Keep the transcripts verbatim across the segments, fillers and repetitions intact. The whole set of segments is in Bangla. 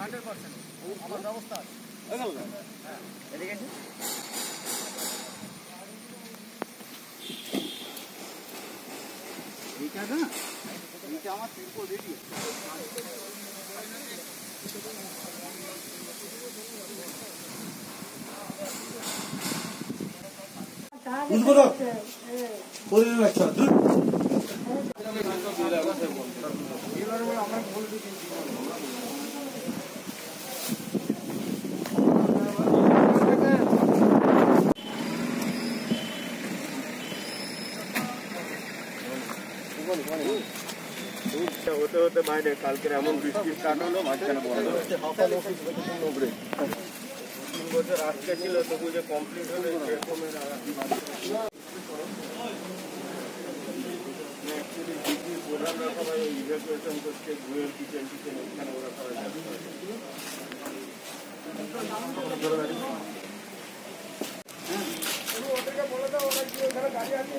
হান্ড্রেড পার্সেন্ট আমার ব্যবস্থা আছে। হ্যাঁ এদিকে এইটা না এইটা আমার তিরপল রেডি বুঝবো না বলে রাখছো এবার আমরা বলবো হতে হতে বাইরে কালকে এমন বৃষ্টি স্টার্ট হলো মাঝখানে বন্ধ হয়েছে তিন বছর আজকে ছিল তবু যে কমপ্লিট হবে সেরকমের প্রধানরা সবাই ইভ্যাকুয়েশন করছে ঘুরের কিচেন টিচেন এখানে ওরা সবাই ওদেরকে বলে দাও ওরা কি ওখানে গাড়ি আছে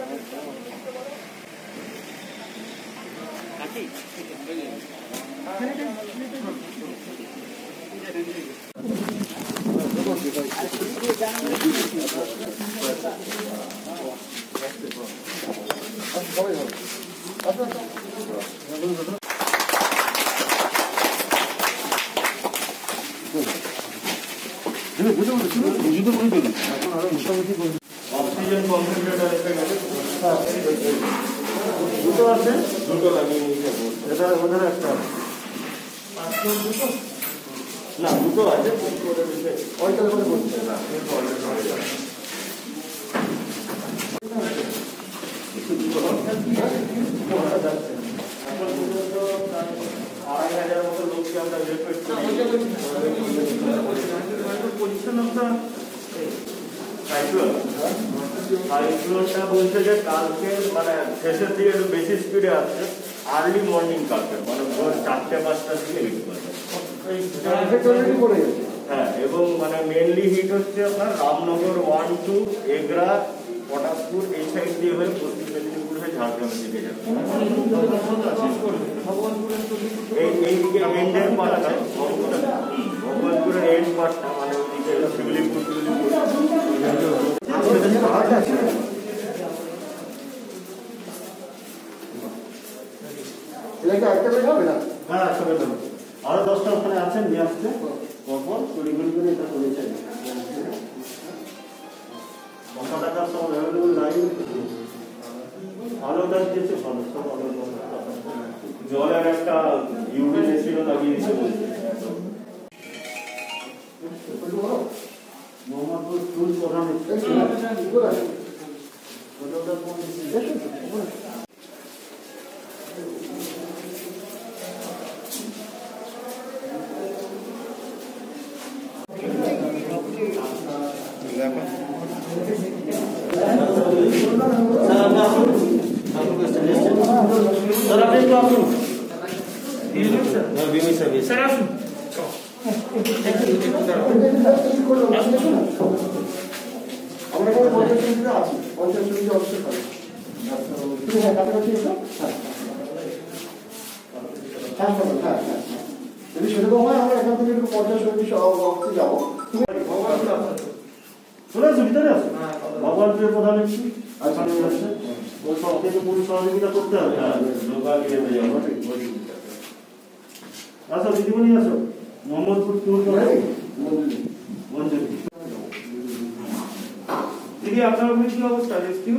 অক্সিজেন কনসেন্ট্রেটর এসে গেছে দুটো আছে দুটো লাগিয়ে নিয়েছে এটা ওদের একটা না দুটো আছে ওইটা করে বলছে না আড়াই হাজার মতো লোককে আমরা পরিচ্ছন্নতা সাইক্লোনটা বলছে যে কালকে মানে শেষের দিকে একটু বেশি স্পিডে আসছে আর্লি মর্নিং কালকে মানে ভোর চারটে পাঁচটার দিকে হিট করবে হ্যাঁ এবং মানে মেনলি হিট হচ্ছে আপনার রামনগর ওয়ান টু এগরা পটাশপুর এই সাইড দিয়ে হয়ে পশ্চিম মেদিনীপুর হয়ে ঝাড়গ্রামের দিকে যাবে এই এইদিকে এন্ডের পার্টটা ভগবানপুরের এন্ড পার্টটা মানে ওইদিকে শিবলিপুর শিবলিপুর আরো দশটা ওখানে আছেন নিয়ে আসছে পরপর কুড়ি কুড়ি করে এটা করেছে টাকার সব অ্যাভেলেবল লাইন ভালো কাজ দিয়েছে ভালো সব জলের একটা ইউনিট এসিও লাগিয়ে দিচ্ছে মোহাম্মদপুর স্কুল প্রধান सर आपने तो आप सर आप আমরা কোনো পঞ্চায়েত আছি পঞ্চায়েত সমিতি অবশ্যই পাই তুমি হ্যাঁ কাছাকাছি এসো হ্যাঁ হ্যাঁ হ্যাঁ যদি সেরকম হয় আমরা এখান থেকে একটু পঞ্চায়েত সমিতি অফিসে যাবো চলে আসো ভিতরে আসো ভগবানপুরের প্রধান একটু সহযোগিতা করতে হবে আসো দিদিমণি আসো মোহাম্মদপুর টুর দিদি আপনার কি অবস্থা রেস্কিউ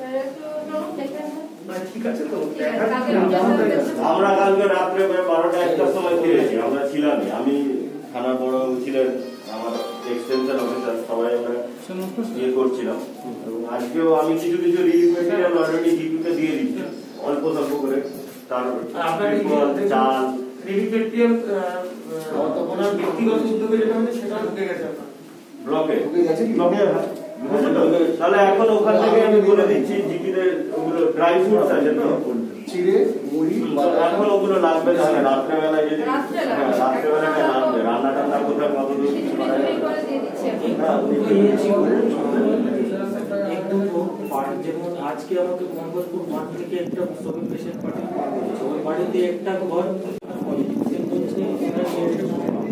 ঠিক আছে তো আমরা কালকে রাত্রে বারোটা একটার সময় ফিরেছি আমরা ছিলাম আমি থানা বড় ছিলেন আমার এক্সটেনশন অফিসার সবাই আমরা ইয়ে করছিলাম এবং আজকেও আমি কিছু কিছু রিলিফ মেটেরিয়াল অলরেডি জিপিতে দিয়ে দিচ্ছি অল্প স্বল্প করে তার চাল রিলিফ মেটেরিয়াল ওনার ব্যক্তিগত উদ্যোগে যেটা হচ্ছে সেটা ঢুকে গেছে ব্লকে ব্লকে তাহলে এখন ওখান থেকে আমি বলে দিচ্ছি জিপিতে ওগুলো ড্রাই ফ্রুটস আছে তো চিড়ে মুড়ি এখন ওগুলো লাগবে তাহলে রাত্রেবেলায় যদি হ্যাঁ রাত্রেবেলায় লাগবে রান্না টান্না কোথাও কত দূর যেমন আজকে আমাকে মোহাম্মদপুর মাঠ থেকে একটা শ্রমিক পেশেন্ট পাঠিয়ে ওই বাড়িতে একটা ঘর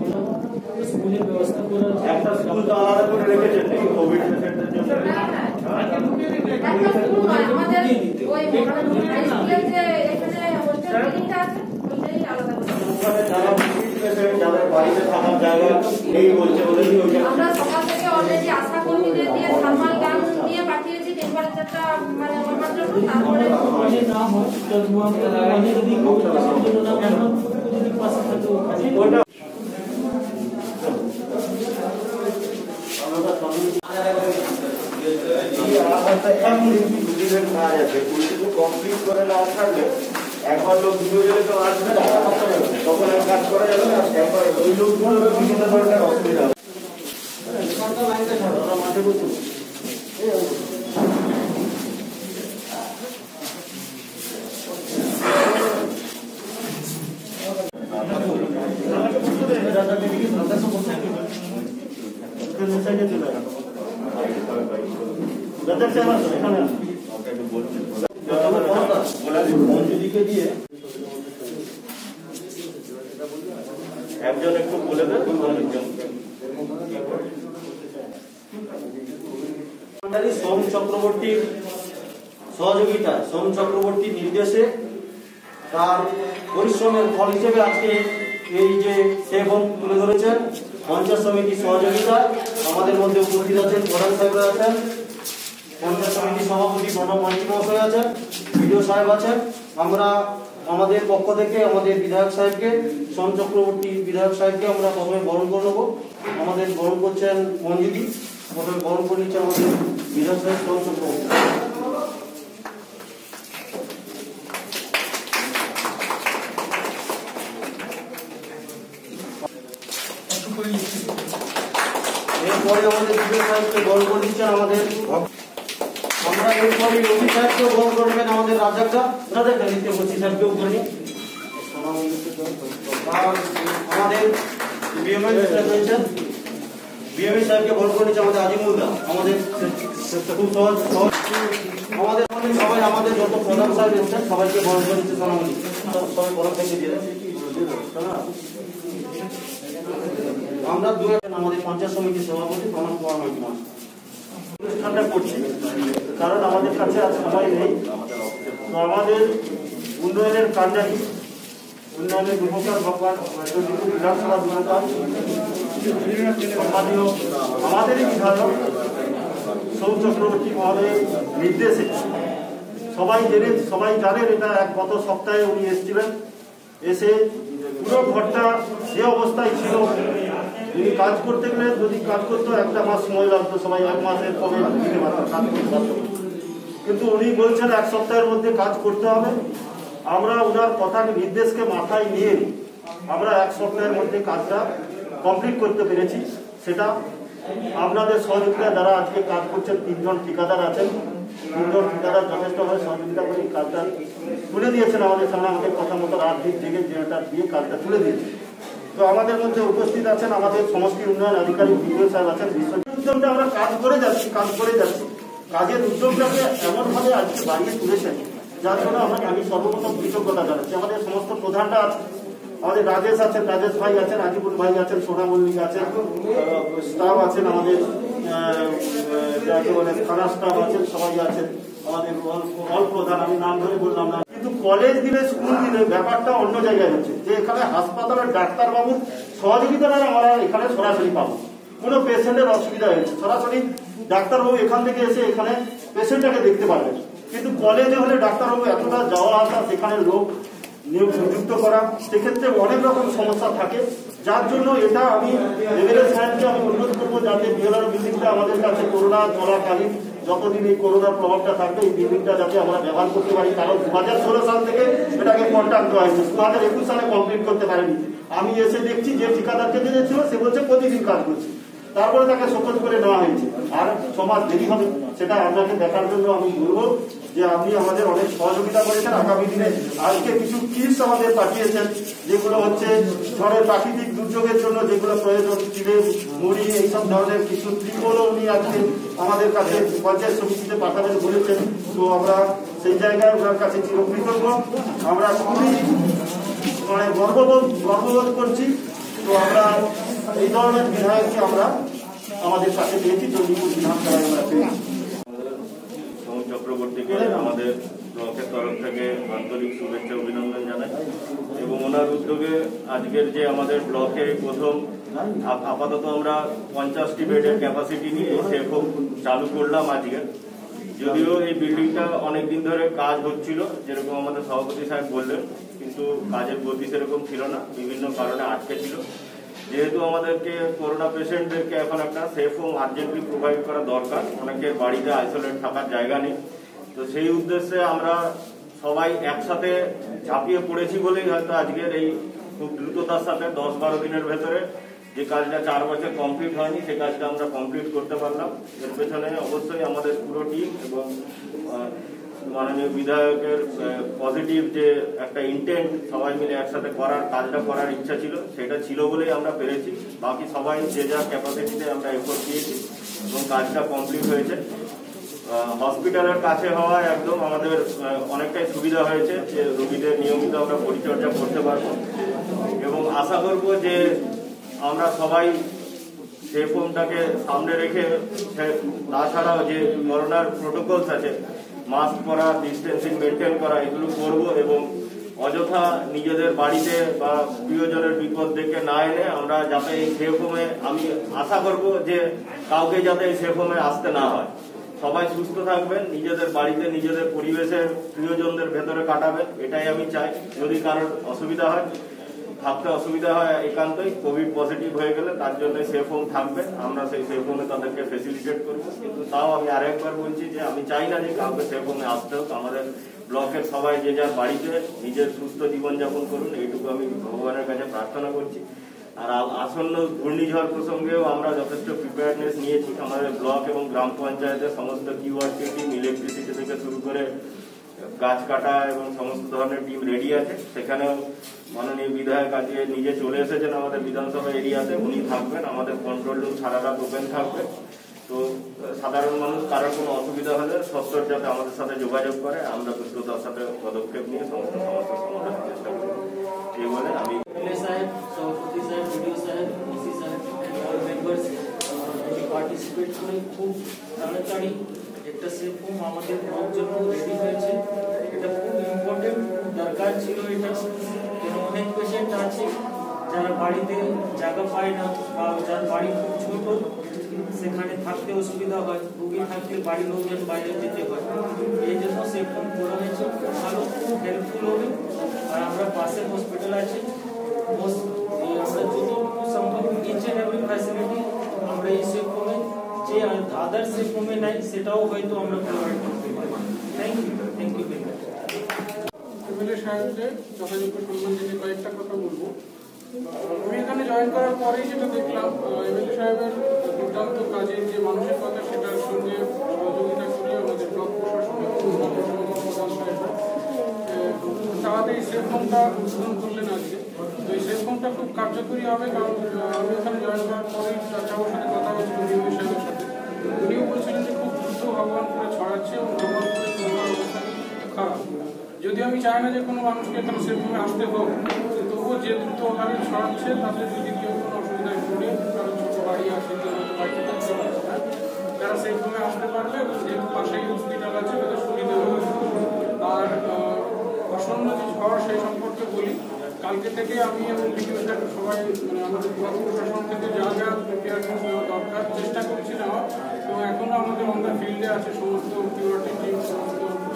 স্কুল তো আলাদা করে রেখেছেন নাকি কোভিড পেশেন্টের জন্য? যাদের বাড়িতে থাকার জায়গা নেই বলছে ওদের আমরা সকাল থেকে অলরেডি আশা কর্মীদের দিয়ে থার্মাল গান দিয়ে পাঠিয়েছি টেম্পারেচারটা মানে মাপার জন্য। তারপরে নাম হচ্ছে যদি কোভিড পেশেন্টের জন্য না যদি পাশে থাকে ওটা কমপ্লিট করে না থাকলে একবার লোক দুটো গেলে তো আসবে না, তখন আর কাজ করা যাবে না। একবার ওই লোকগুলো বিভিন্ন ধরনের অসুবিধা মাঠে বলছো একজন একটু বলে দেন। সোম চক্রবর্তীর সহযোগিতা, সোম চক্রবর্তীর নির্দেশে তার পরিশ্রমের ফল হিসেবে আজকে এই যে সেবন তুলে ধরেছেন। পঞ্চায়েত সমিতির সহযোগিতা আমাদের মধ্যে উপস্থিত আছেন, প্রধান সাহেবরা আছেন, পঞ্চায়েত সমিতির সভাপতি প্রণব মান্টি মহাশয় আছেন, বিডিও সাহেব আছেন। আমরা আমাদের পক্ষ থেকে আমাদের বিধায়ক সাহেবকে, সোম চক্রবর্তী বিধায়ক সাহেবকে আমরা প্রথমে বরণ করে নেবো। আমাদের বরণ করছেন মঞ্জুদি, প্রথমে বরণ করে নিচ্ছে আমাদের বিধায়ক সাহেব সোম চক্রবর্তী। এরপরে আমাদের বিধায়ক সাহেবকে বরণ করে দিচ্ছেন আমাদের, আমরা এরপরে রবি সাহেবকেও বরণ করবেন আমাদের রাজাকরা রাজাকরা নিত্য বসি সাহেবকেও করি। আমাদের বিএমএ সাহেব রয়েছেন, বিএমএ সাহেবকে বরণ করে নিচ্ছে আমাদের আজিমুলদা। আমাদের খুব সহজ আমাদের সবাই আমাদের যত প্রধান সাহেব এসেছেন সবাইকে বরণ করে নিচ্ছে সোনামণি। সবাই বরণ থেকে দিয়ে আমরা দু আমাদের পঞ্চায়েত সমিতির সভাপতি প্রণব কুমার মান্টি অনুষ্ঠানটা করছি, কারণ আমাদের কাছে আর সময় নেই। তো আমাদের উন্নয়নের কান্ডারি, উন্নয়নের উপকার ভগবান বিধানসভা বিধায়ক সম্মানীয় আমাদেরই বিধায়ক সৌম চক্রবর্তী মহোদয়ের নির্দেশে সবাই জেনে সবাই জানেন এটা এক গত সপ্তাহে উনি এসেছিলেন। এসে পুরো ঘরটা যে অবস্থায় ছিল, যদি কাজ করতে গেলে যদি কাজ করতো একটা মাস সময় লাগতো, সবাই এক মাসের কমে দিতে পারতো, কাজ করতে পারতো। কিন্তু উনি বলছেন এক সপ্তাহের মধ্যে কাজ করতে হবে। আমরা ওনার কথার নির্দেশকে মাথায় নিয়ে আমরা এক সপ্তাহের মধ্যে কাজটা কমপ্লিট করতে পেরেছি। সেটা আপনাদের সহযোগিতা যারা আজকে কাজ করছেন, তিনজন ঠিকাদার আছেন, তিনজন ঠিকাদার যথেষ্টভাবে সহযোগিতা করে কাজটা তুলে দিয়েছেন আমাদের সামনে। আমাদের কথা মতো রাত দিক জেগে জেনারেটার দিয়ে কাজটা তুলে দিয়েছে। তো আমাদের মধ্যে উপস্থিত আছেন আমাদের সমষ্টি উন্নয়ন আধিকারিক বিডিও সাহেব আছেন। বিশ্ব উদ্যোগটা আমরা কাজ করে যাচ্ছি কাজ করে যাচ্ছি কাজের উদ্যোগটাকে এমনভাবে আজকে বাড়িয়ে তুলেছেন, যার জন্য আমরা আমি সর্বপ্রথম কৃতজ্ঞতা জানাচ্ছি। আমাদের সমস্ত প্রধানরা আছেন, আমাদের রাজেশ আছেন, রাজেশ ভাই আছেন, আজিবুল ভাই আছেন, সোনা মল্লিক আছেন, স্টাফ আছেন, আমাদের থানা স্টাফ আছেন, সবাই আছেন, আমাদের অল প্রধান, আমি নাম ধরে বললাম না। কিন্তু কলেজ দিলে স্কুল দিলে ব্যাপারটা অন্য জায়গায় হচ্ছে, যে এখানে হাসপাতালের ডাক্তারবাবুর সহযোগিতা দ্বারা আমরা এখানে সরাসরি পাবো। কোনো পেশেন্টের অসুবিধা হয়েছে সরাসরি ডাক্তারবাবু এখান থেকে এসে এখানে পেশেন্টটাকে দেখতে পারবেন। কিন্তু কলেজে হলে ডাক্তারবাবু এতটা যাওয়া আসা, সেখানে লোক নিযুক্ত করা, সেক্ষেত্রে অনেক রকম সমস্যা থাকে। যার জন্য এটা আমি এমএলএ সাহেবকে আমি অনুরোধ করবো যাতে বিএলআর বিল্ডিংটা আমাদের কাছে করোনা চলাকালীন যতদিন এই করোনার প্রভাবটা থাকবে এই বিল্ডিংটা যাতে আমরা ব্যবহার করতে পারি। কারণ দু হাজার ষোলো সাল থেকে এটাকে কন্ট্রাক্ট দেওয়া হয়েছে, দু হাজার একুশ সালে কমপ্লিট করতে পারেনি। আমি এসে দেখছি যে ঠিকাদারকে দিয়েছিল সে বলছে প্রতিদিন কাজ করছে, তারপরে তাকে শোকজ করে নেওয়া হয়েছে। আর সমাজ দেরি হবে সেটা আপনাকে দেখার জন্য আমি বলবো যে আপনি আমাদের অনেক সহযোগিতা করেছেন। আগামী দিনে আজকে কিছু কিটস আমাদের পাঠিয়েছেন, যেগুলো হচ্ছে ঝড়ের প্রাকৃতিক দুর্যোগের জন্য যেগুলো প্রয়োজন, চিড়ে মুড়ি এইসব ধরনের কিছু ত্রিপলও উনি আজকে আমাদের কাছে পঞ্চায়েত সমিতিতে পাঠাবেন বলেছেন। তো আমরা সেই জায়গায় ওনার কাছে চিরকৃতজ্ঞ। আমরা খুবই মানে গর্ববোধ গর্ববোধ করছি। তো আমরা এই ধরনের বিধায়ককে আমরা আমাদের সাথে পেয়েছি, চণ্ডীপুর বিধানসভায় আমরা পেয়েছি। সমর চক্রবর্তীকে আমাদের ব্লকের তরফ থেকে আন্তরিক শুভেচ্ছা অভিনন্দন জানাই এবং ওনার উদ্যোগে আজকের যে আমাদের ব্লকে প্রথম আপাতত আমরা পঞ্চাশটি বেডের ক্যাপাসিটি নিয়ে সেরকম চালু করলাম আজকে। যদিও এই বিল্ডিংটা অনেকদিন ধরে কাজ হচ্ছিল, যেরকম আমাদের সভাপতি সাহেব বললেন, কিন্তু কাজের গতি সেরকম ছিল না, বিভিন্ন কারণে আটকে ছিল। যেহেতু আমাদেরকে করোনা পেশেন্টদেরকে এখন একটা সেফ হোম আর্জেন্টলি প্রোভাইড করা দরকার, অনেকের বাড়িতে আইসোলেট থাকার জায়গা নেই, তো সেই উদ্দেশ্যে আমরা সবাই একসাথে ঝাঁপিয়ে পড়েছি বলেই হয়তো আজকের এই খুব দ্রুততার সাথে দশ বারো দিনের ভেতরে যে কাজটা চার বছর কমপ্লিট হয়নি সে কাজটা আমরা কমপ্লিট করতে পারলাম। এর পেছনে অবশ্যই আমাদের পুরো টিম এবং মাননীয় বিধায়কের পজিটিভ যে একটা ইন্টেন্ট সবাই মিলে একসাথে করার কাজটা করার ইচ্ছা ছিল, সেটা ছিল বলেই আমরা পেরেছি। বাকি সবাই যে যা ক্যাপাসিটিতে আমরা এফোর্ট দিয়েছি এবং কাজটা কমপ্লিট হয়েছে। হসপিটালের কাছে হওয়ায় একদম আমাদের অনেকটাই সুবিধা হয়েছে যে রোগীদের নিয়মিত আমরা পরিচর্যা করতে পারবো এবং আশা করব যে আমরা সবাই সেফ হোমটাকে সামনে রেখে, তাছাড়াও যে করোনার প্রোটোকলস আছে, মাস্ক পরা, ডিস্টেন্সিং মেনটেন করা, এগুলো করব এবং অযথা নিজেদের বাড়িতে বা প্রিয়জনের বিপদ দেখে না এনে আমরা যাতে এই সেফ হোমে, আমি আশা করব যে কাউকে যাতে এই সেফ হোমে আসতে না হয়। সবাই সুস্থ থাকবেন, নিজেদের বাড়িতে নিজেদের পরিবেশের প্রিয়জনদের ভেতরে কাটাবেন, এটাই আমি চাই। যদি কারোর অসুবিধা হয়, থাকতে অসুবিধা হয় একান্তই কোভিড পজিটিভ হয়ে গেলে, তার জন্য সেফ হোম থাকবে, আমরা সেই সেফ হোমে তাদেরকে ফেসিলিটেট করবো। কিন্তু তাও আমি আরেকবার বলছি যে আমি চাই না যে কাউকে সেফ হোমে আসতে হোক। আমাদের ব্লকের সবাই যে যার বাড়িতে নিজের সুস্থ জীবনযাপন করুন, এইটুকু আমি ভগবানের কাছে প্রার্থনা করছি। আর আসন্ন ঘূর্ণিঝড় প্রসঙ্গেও আমরা যথেষ্ট প্রিপেয়ারনেস নিয়েছি। আমাদের ব্লক এবং গ্রাম পঞ্চায়েতের সমস্ত কিউআরটি টিম, ইলেকট্রিসিটি থেকে শুরু করে গাছ কাটা এবং সমস্ত ধরনের টিম রেডি আছে। সেখানেও মাননীয় বিধায়ক আজকে নিজে চলে এসেছেন আমাদের বিধানসভা এরিয়াতে, উনি থাকবেন। আমাদের কন্ট্রোল রুম সারা রাত ওপেন থাকবে। তো সাধারণ মানুষ কারোর কোনো অসুবিধা হলে সত্তর যাতে আমাদের সাথে যোগাযোগ করে, আমরা দ্রুততার সাথে পদক্ষেপ নিয়ে সমস্ত সমস্যার সমাধানের চেষ্টা করব। এই বলে আমি সভাপতি সাহেব, ভিডিও সাহেব, ওসি সাহেব অল মেম্বার্স পার্টিসিপেট করে খুব তাড়াতাড়ি একটা সেফ হোম আমাদের ব্লক জন্য রেডি হয়েছে। এটা খুব ইম্পর্টেন্ট, দরকার ছিল এটা। কেন অনেক পেশেন্ট আছে যারা বাড়িতে জায়গা পায় না বা যার বাড়ি খুব ছোট, সেখানে থাকতে অসুবিধা হয়, রোগী থাকলে বাড়ির লোকজন বাইরে যেতে হয়। এই জন্য সেফ হোম করা হয়েছে, খুব ভালো, খুব হেল্পফুল হবে। আর আমরা পাশে হসপিটাল আছে, আমরা যতটুকু সম্ভব ইচ এন্ড এভরি ফ্যাসিলিটি আমরা এই সেফ হোমে, যে আদার সেফ হোমে নাই সেটাও হয়তো আমরা প্রোভাইড করতে পারি। Thank you, thank you very much. MLA সাহেবদের যথাযোগ্য সম্মান দিয়ে কয়েকটা কথা বলবো। আমি এখানে জয়েন করার পরেই যেটা দেখলাম, এমএলএ সাহেবের দুর্দান্ত কাজে যে মানসিকতা, সেটার সঙ্গে সহযোগিতা করি আমাদের ব্লক প্রশাসন প্রধান সাহেবরা তাড়াতাড়ি সেফ হোমটা উদ্বোধন করলেন আজকে। তো এই সেফ হোমটা খুব কার্যকরী হবে, কারণ আমি এখানে জয়েন করার পরেই চাচার সাথে কথা হচ্ছিল ডিএমএ সাহেবের সাথে। উনিও বলছিলেন যে খুব দ্রুত ভগবানপুরে ছড়াচ্ছে এবং ভগবানপুরে করোনার অবস্থা খারাপ। যদি আমি চাই না যে কোনো মানুষকে এখানে সেফ হোমে আসতে হোক, তবুও যে দ্রুত হারে ছড়াচ্ছে তাদের যদি কেউ কোনো অসুবিধায় পড়ে, কারণ ছোটো বাড়ি আছে, বাড়িতে থাকতে পারছে না, তারা সেফ হোমে আসতে পারবে এবং যেহেতু পাশেই হসপিটাল আছে তাদের সুবিধা হবে। আর আসন্ন যে ঝড় সেই সম্পর্কে বলি, কালকে থেকে আমি এবং ভিডিও সবাই মানে আমাদের ব্লক প্রশাসন থেকে যা যা প্রিপারেশন নেওয়া দরকার চেষ্টা করছি নেওয়া, এবং এখনও আমাদের অন দ্য ফিল্ডে আছে সমস্ত কিউআরটি টিম, সমস্ত।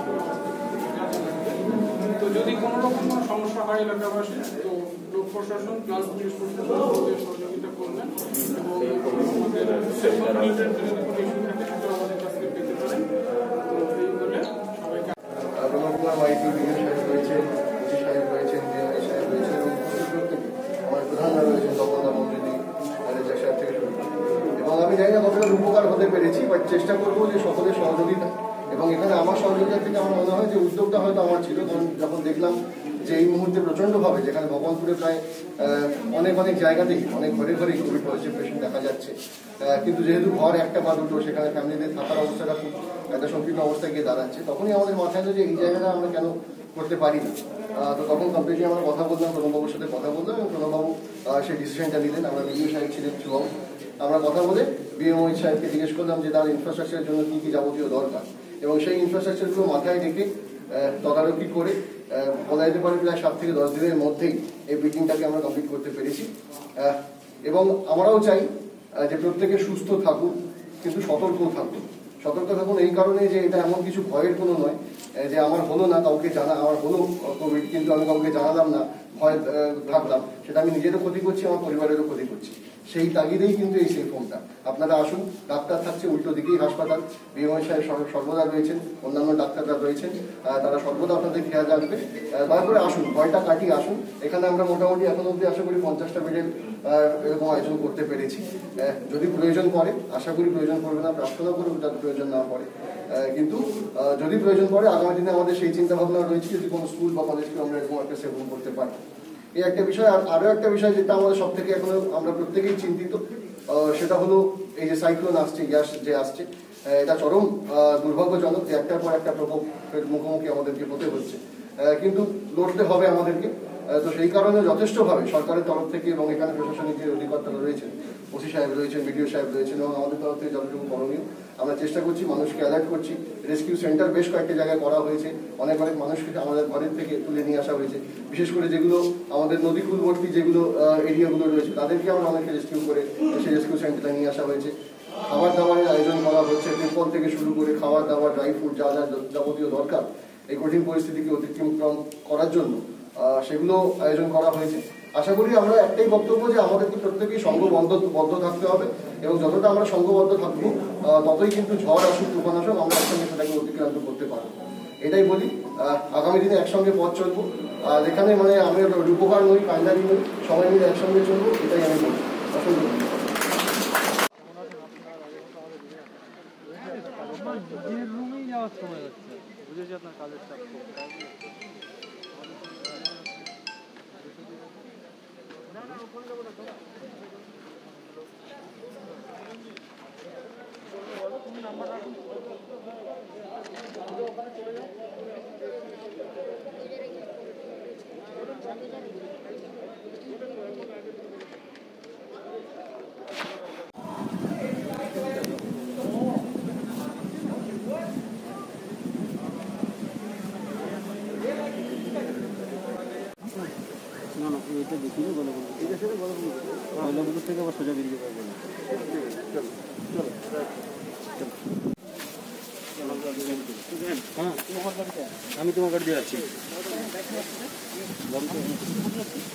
তো যদি কোনো রকম কোনো সমস্যা হয় এলাকাবাসী, তো ব্লক প্রশাসন প্লাস পুলিশ প্রশাসন আমাদের সহযোগিতা করবেন এবং আমাদের সেফটি রিলেটেড যদি কোনো ইস্যু থাকে সেটা আমাদের কাছ থেকে পেতে পারেন। তো এই বলে সবাইকে এবং আমি জানি না কতটা উপকার হতে পেরেছি, বাট চেষ্টা করবো যে সকলের সহযোগিতা। এবং এখানে আমার সহযোগিতা থেকে আমার মনে হয় যে উদ্যোগটা হয়তো আমার ছিল, কারণ যখন দেখলাম যে এই মুহূর্তে প্রচণ্ডভাবে যেখানে ভগবানপুরে প্রায় অনেক অনেক জায়গাতেই অনেক ঘরে ঘরেই কোভিড পজিটিভ পেশেন্ট দেখা যাচ্ছে, কিন্তু যেহেতু ঘর একটা বা দুটো, সেখানে ফ্যামিলিদের থাকার অবস্থাটা খুব একটা সংকীর্ণ অবস্থায় গিয়ে দাঁড়াচ্ছে, তখনই আমাদের মাথায় যে এই জায়গাটা আমরা কেন করতে পারি না। তো তখন কমপ্লিটলি আমরা কথা বললাম, প্রণববাবুর সাথে কথা বললাম এবং প্রণববাবু সেই ডিসিশনটা নিলেন। আমরা বিডিও সাহেব ছিলেন, শুভম, আমরা কথা বলে বিএমওই সাহেবকে জিজ্ঞেস করলাম যে তার ইনফ্রাস্ট্রাকচারের জন্য কী কী যাবতীয় দরকার, এবং সেই ইনফ্রাস্ট্রাকচারগুলো মাথায় রেখে তদারকি করে বলা যেতে পারে প্রায় সাত থেকে দশ দিনের মধ্যেই এই বিল্ডিংটাকে আমরা কমপ্লিট করতে পেরেছি। এবং আমরাও চাই যে প্রত্যেকে সুস্থ থাকুক, কিন্তু সতর্কও থাকুন। সতর্ক থাকুন এই কারণে যে এটা এমন কিছু ভয়ের কোনো নয় যে আমার হলো না কাউকে জানা, আমার হলো কোভিড কিন্তু আমি কাউকে জানালাম না, ভয় থাকলাম, সেটা আমি নিজেরও ক্ষতি করছি, আমার পরিবারেরও ক্ষতি করছি। সেই তাগিদেই কিন্তু এই সেল ফোনটা। আপনারা আসুন, ডাক্তার থাকছে উল্টো দিকেই হাসপাতাল, বিএমওই সাহেব সর্বদা রয়েছেন, অন্যান্য ডাক্তাররা রয়েছেন, তারা সর্বদা আপনাদের খেয়াল রাখবে। দয়া করে আসুন, ভয়টা কাটিয়ে আসুন। এখানে আমরা মোটামুটি এখন অব্দি আশা করি পঞ্চাশটা বেডের এরকম আয়োজন করতে পেরেছি। যদি প্রয়োজন পড়ে, আশা করি প্রয়োজন পড়বে না, প্রার্থনা করব যাতে প্রয়োজন না পড়ে, কিন্তু যদি প্রয়োজন পড়ে আগামী দিনে আমাদের সেই চিন্তা ভাবনা রয়েছে যদি কোনো স্কুল বা কলেজকে আমরা এরকম একটা সেবন করতে পারি। এই একটা বিষয়। আর আরও একটা বিষয় যেটা আমাদের সব থেকে এখনো আমরা প্রত্যেকেই চিন্তিত, সেটা হলো এই যে সাইক্লোন আসছে, গ্যাস যে আসছে, এটা চরম দুর্ভাগ্যজনক যে একটার পর একটা প্রকোপের মুখোমুখি আমাদেরকে হতে হচ্ছে, কিন্তু লড়তে হবে আমাদেরকে। তো সেই কারণে যথেষ্টভাবে সরকারের তরফ থেকে এবং এখানে প্রশাসনিক যে অধিকর্তারা রয়েছেন, ওসি সাহেব রয়েছেন, বিডিও সাহেব রয়েছেন, এবং আমাদের তরফ থেকে যতটুকু করণীয় আমরা চেষ্টা করছি, মানুষকে অ্যালার্ট করছি। রেস্কিউ সেন্টার বেশ কয়েকটা জায়গায় করা হয়েছে, অনেক অনেক মানুষকে আমাদের ঘরের থেকে তুলে নিয়ে আসা হয়েছে, বিশেষ করে যেগুলো আমাদের নদী কূলবর্তী যেগুলো এরিয়াগুলো রয়েছে তাদেরকে আমরা অনেকে রেস্কিউ করে সেই রেস্কিউ সেন্টারে নিয়ে আসা হয়েছে। খাবার দাবারের আয়োজন করা হচ্ছে, টেম্পল থেকে শুরু করে খাবার দাবার, ড্রাই ফ্রুট, যা যা যাবতীয় দরকার এই কঠিন পরিস্থিতিকে অতিক্রম করার জন্য সেগুলো আয়োজন করা হয়েছে। আশা করি আমরা একটাই বক্তব্য যে আমাদেরকে প্রত্যেকেই সংঘবদ্ধ বদ্ধ থাকতে হবে, এবং যতটা আমরা সংঘবদ্ধ থাকবো ততই কিন্তু ঝড় আসুক, তুফান আসুক, আমরা একসঙ্গে সেটাকে অতিক্রান্ত করতে পারবো। এটাই বলি, আগামী দিনে একসঙ্গে পথ চলবো। আর এখানে মানে আমি রূপকার নই, কান্ডারি নই, সবাই মিলে একসঙ্গে চলবো, এটাই আমি বলি। অসংখ্য যাওয়ার সময় হচ্ছে, বুঝেছি আপনার কাজের চাপ খুব। না না এটা দেখিনি বলে বলবো, ঠিক আছে বলে বলবো, বলে থেকে আবার সোজা বেরিয়ে পারবো না। হ্যাঁ আমি তোমার গাড়ি দিয়ে যাচ্ছি।